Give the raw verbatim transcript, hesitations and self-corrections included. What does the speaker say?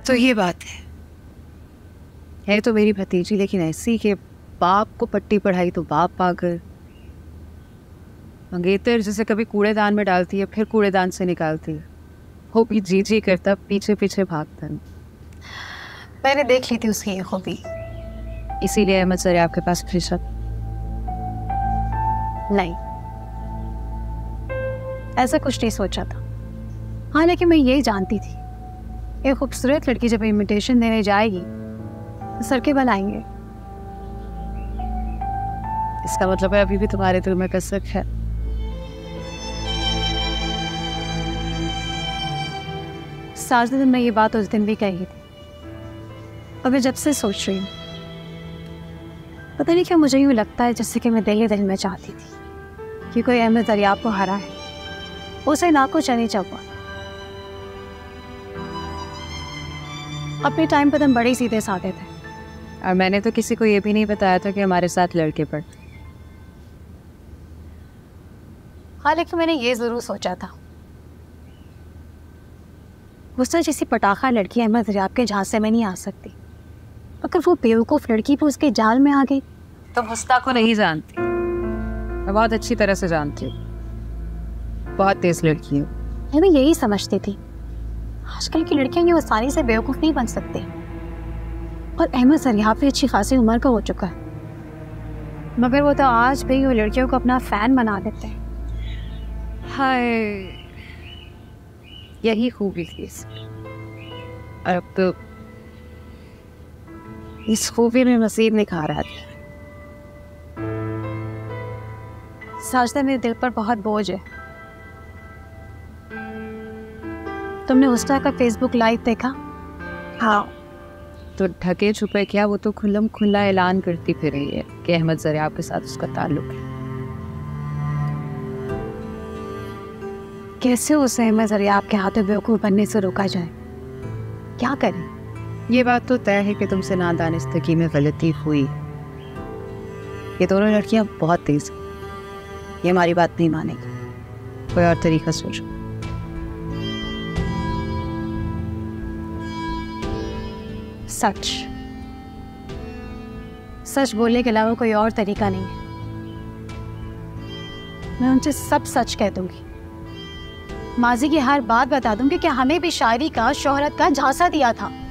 तो ये बात है है तो मेरी भतीजी, लेकिन ऐसी कि बाप को पट्टी पढ़ाई तो बाप पागल। मंगेतर जिसे कभी कूड़ेदान में डालती है फिर कूड़ेदान से निकालती है, वो भी जी जी करता पीछे पीछे भागता। मैंने देख ली थी उसकी ये खूबी, इसीलिए अहमद सर आपके पास फिर शक नहीं, ऐसा कुछ नहीं सोचा था। हाँ, लेकिन मैं यही जानती थी एक खूबसूरत लड़की जब इनविटेशन देने जाएगी तो सर के बल आएंगे। इसका मतलब है अभी भी तुम्हारे दिल में कसक है। साजिद, तुमने ये बात उस दिन भी कही थी और मैं जब से सोच रही हूँ, पता नहीं क्यों मुझे यूँ लगता है जैसे कि मैं दिल ही दिल में चाहती थी कि कोई अहमद दरियाब को हरा है, उसे ना को चनी चौपा। अपने टाइम पर तुम बड़े सीधे साधे थे, और मैंने तो किसी को ये भी नहीं बताया था कि हमारे साथ लड़के पढ़ते। हाँ, लेकिन मैंने ये ज़रूर सोचा था मुझसे जैसी पटाखा लड़की अहमद दरियाब के झांसे में नहीं आ सकती। अगर वो बेवकूफ़ लड़की भी उसके जाल में आ गई तो हुस्ना को नहीं जानती, मैं बहुत अच्छी तरह से जानती हूँ, बहुत तेज लड़की हूँ। मैं भी यही समझती थी, आजकल की लड़कियां ये आसानी से बेवकूफ़ नहीं बन सकती। और अहमद दरियाब भी अच्छी खासी उम्र का हो चुका है, मगर वो तो आज भी वो लड़कियों को अपना फ़ैन बना देते हैं। हाय, यही खूबी थी इसकी, और अब तो इस खूबी में मज़ीद निखार आ गया। साजिदा, मेरे दिल पर बहुत बोझ है। तुमने हुस्ना का फेसबुक लाइव देखा? हाँ, तो ढके छुपे क्या, वो तो खुल्लम खुल्ला ऐलान करती फिर रही है कि अहमद दरियाब के साथ उसका ताल्लुक है। कैसे उसे अहमद दरियाब के हाथों बेवकूफ़ बनने से रोका जाए? क्या करें? ये बात तो तय है कि तुमसे नादानिस्तगी में गलती हुई। ये दोनों लड़कियां बहुत तेज हैं, ये हमारी बात नहीं मानेगी, कोई और तरीका सोचो। सच सच बोलने के अलावा कोई और तरीका नहीं है। मैं उनसे सब सच कह दूंगी, माजी की हर बात बता दूंगी कि हमें भी शायरी का, शोहरत का झांसा दिया था।